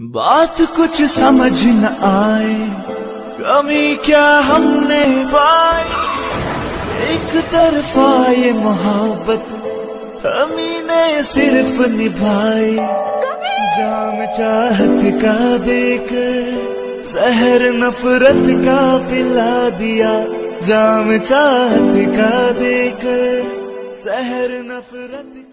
बात कुछ समझ न आए, कमी क्या हमने पाई, एक तरफा ये मोहब्बत हमी ने सिर्फ निभाई। जाम चाहत का देकर जहर नफरत का पिला दिया, जाम चाहत का देकर जहर नफरत